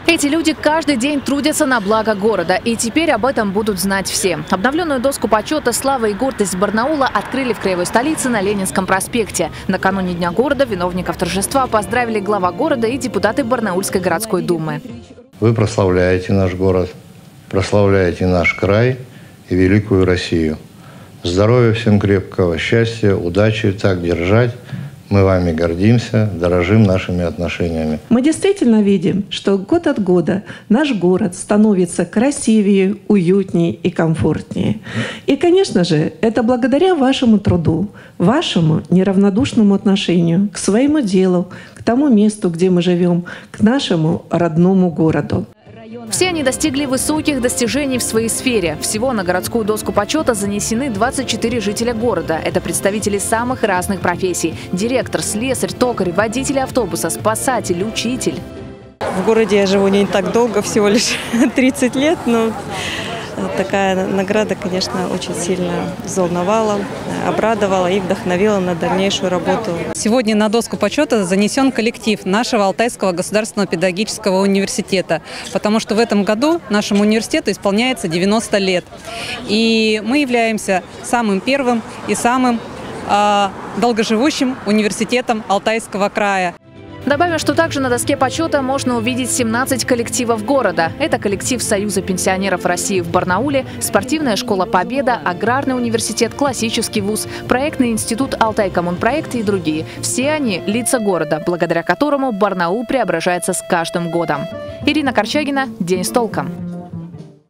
Эти люди каждый день трудятся на благо города, и теперь об этом будут знать все. Обновленную доску почета «Слава и гордость Барнаула» открыли в краевой столице на Ленинском проспекте. Накануне Дня города виновников торжества поздравили глава города и депутаты Барнаульской городской думы. Вы прославляете наш город, прославляете наш край и великую Россию. Здоровья всем крепкого, счастья, удачи, так держать. Мы вами гордимся, дорожим нашими отношениями. Мы действительно видим, что год от года наш город становится красивее, уютнее и комфортнее. И, конечно же, это благодаря вашему труду, вашему неравнодушному отношению к своему делу, к тому месту, где мы живем, к нашему родному городу. Все они достигли высоких достижений в своей сфере. Всего на городскую доску почета занесены 24 жителя города. Это представители самых разных профессий. Директор, слесарь, токарь, водитель автобуса, спасатель, учитель. В городе я живу не так долго, всего лишь 30 лет, но такая награда, конечно, очень сильно взволновала, обрадовала и вдохновила на дальнейшую работу. Сегодня на доску почета занесен коллектив нашего Алтайского государственного педагогического университета, потому что в этом году нашему университету исполняется 90 лет. И мы являемся самым первым и самым долгоживущим университетом Алтайского края. Добавим, что также на доске почета можно увидеть 17 коллективов города. Это коллектив Союза пенсионеров России в Барнауле, спортивная школа «Победа», аграрный университет, классический вуз, проектный институт «Алтай-Коммунпроект» и другие. Все они – лица города, благодаря которому Барнаул преображается с каждым годом. Ирина Корчагина, «День с толком».